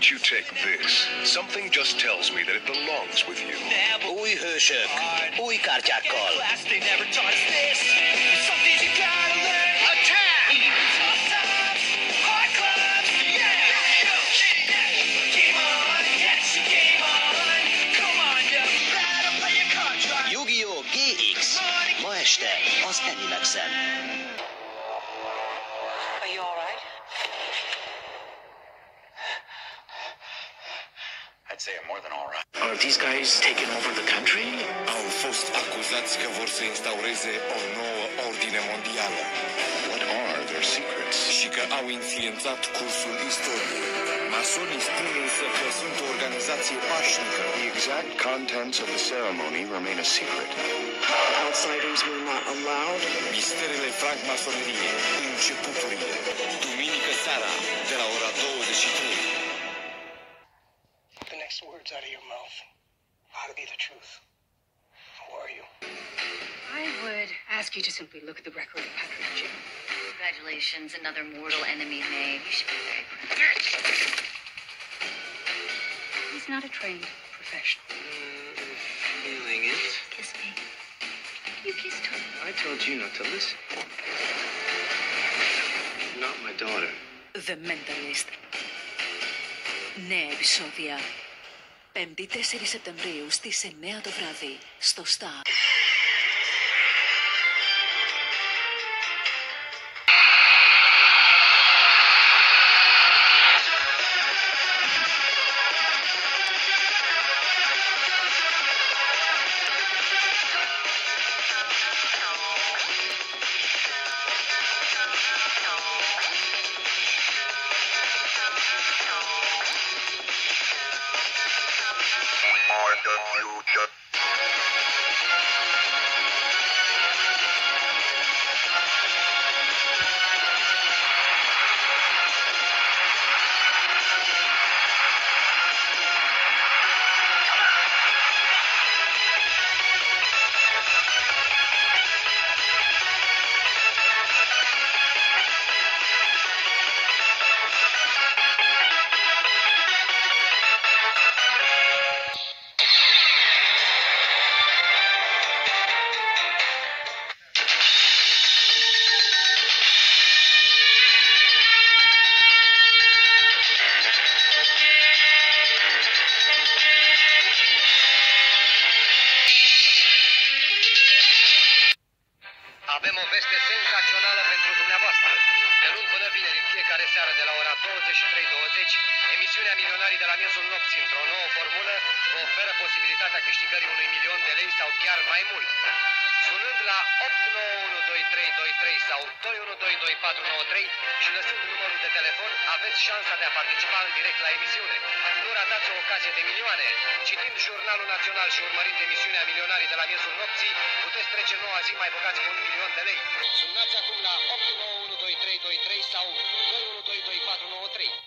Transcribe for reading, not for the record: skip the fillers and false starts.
don't you take this? Something just tells me that it belongs with you. Új hősök, új kártyákkal. Yu-Gi-Oh! GX. Ma este az Animaxen. Are you all right? I'd say I'm more than all right. Are these guys taking over the country? Au fost acuzați că vor să instaureze o nouă ordine mondială. What are their secrets? Și că au influențat cursul istoriei. Masonii spun însă că sunt o organizație pașnică. The exact contents of the ceremony remain a secret. Outsiders were not allowed. Misterele francmasoneriei, începuturile. Duminică seara, de la ora 23. The next words out of your mouth ought to be the truth. Who are you? I would ask you to simply look at the record of Patrick Jim. Congratulations, another mortal enemy made. You should be very proud. He's not a trained professional. Feeling it? Kiss me. You kissed her. I told you not to listen. Not my daughter. The Mentalist. Νέα επεισόδια. 5η 4 Σεπτεμβρίου στις 9 το βράδυ στο Star. Avem o veste senzațională pentru dumneavoastră. De luni până vineri, în fiecare seară de la ora 23:20, emisiunea Milionarii de la miezul nopții, într-o nouă formulă, vă oferă posibilitatea câștigării $1.000.000 sau chiar mai mult. Sunând la 8912323 sau 2122493 și lăsând numărul de telefon, aveți șansa de a participa în direct la emisiune. Nu ratați o ocazie de milioane. Citind Jurnalul Național și urmărind emisiunea Milionarii de la miezul nopții, puteți trece noua zi mai bogați cu $1.000.000. Sunați acum la 8912323 sau 2122493.